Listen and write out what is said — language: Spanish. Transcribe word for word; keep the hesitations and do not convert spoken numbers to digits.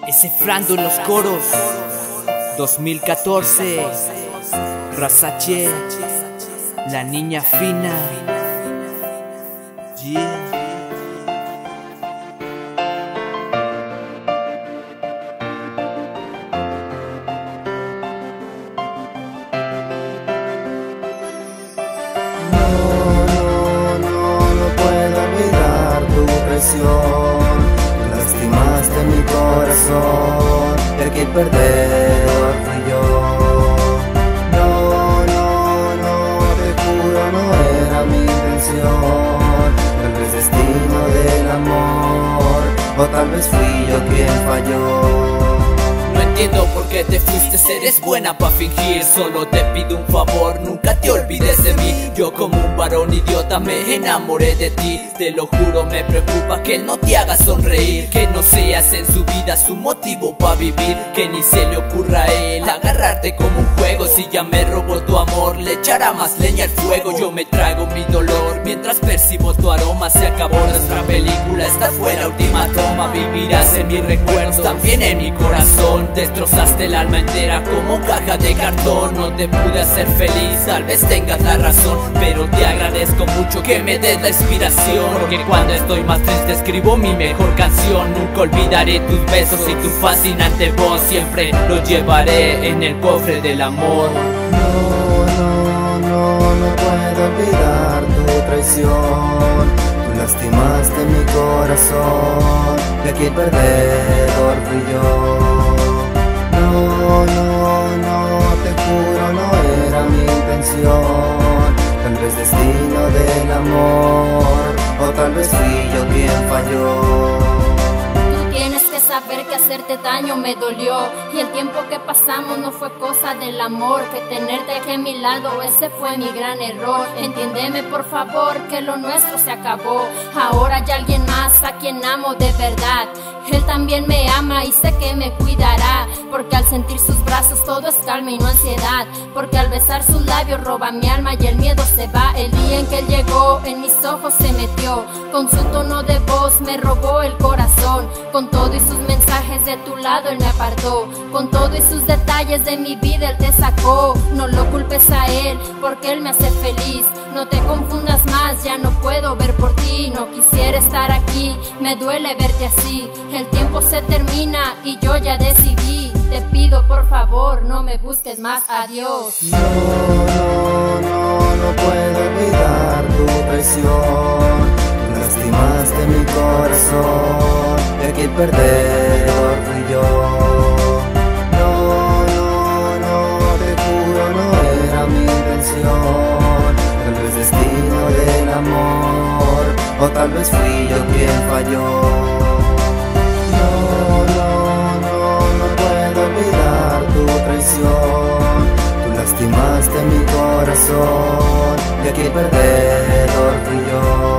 Ese Frando en los coros, dos mil catorce, Razache, la niña fina. Yeah. Lastimaste mi corazón, el que perdedor fui yo. No, no, no, te juro no era mi intención. Tal vez destino del amor, o tal vez fui yo quien falló. No entiendo por qué te fuiste, eres buena pa' fingir. Solo te pido un favor, nunca te olvides de mí. Yo como un varón idiota me enamoré de ti. Te lo juro, me preocupa que él no te haga sonreír, que no seas en su vida su motivo pa' vivir, que ni se le ocurra a él agarrarte como un juego. Si ya me robó tu amor, le echará más leña al fuego. Yo me trago mi dolor mientras percibo tu aroma. Se acabó nuestra película, esta fue la última toma. Vivirás en mis recuerdos, también en mi corazón. Destrozaste el alma entera como caja de cartón. No te pude hacer feliz, tal vez tengas la razón, pero te agradezco mucho que me des la inspiración, porque cuando estoy más triste escribo mi mejor canción. Nunca olvidaré tus besos y tu fascinante voz, siempre lo llevaré en el cofre del amor. No, no, no, no puedo olvidar tu traición. Tú lastimaste mi corazón, y aquí el perdedor fui yo. No, no, no, te juro no era mi intención. Tal vez destino del amor, o tal vez fui yo quien falló. Tú tienes que saber que hacerte daño me dolió, y el tiempo que pasamos no fue cosa del amor. Que tenerte aquí a mi lado, ese fue mi gran error. Entiéndeme por favor que lo nuestro se acabó. Ahora hay alguien más a quien amo de verdad. Él también me ama y sé que me cuidará, porque al sentir sus brazos todo es calma y no ansiedad, porque al besar sus labios roba mi alma y el miedo se va. El día en que él llegó en mis ojos se metió, con su tono de voz me robó el corazón. Con todo y sus mensajes de tu lado él me apartó, con todo y sus detalles de mi vida él te sacó. No lo culpes a él porque él me hace feliz, no te confundas más, ya no puedo ver por ti. No quisiera estar aquí, me duele verte así. El tiempo se termina y yo ya decidí. Te pido por favor no me busques más, adiós. No, no, no, no puedo olvidar tu traición. Lastimaste mi corazón, y aquí el perdedor fui yo. No, no, no, te juro no era mi intención. Tal vez destino del amor, o tal vez fui yo quien falló. No, no, no, no puedo olvidar tu traición. Tú lastimaste mi corazón, y aquí el perdedor fui yo.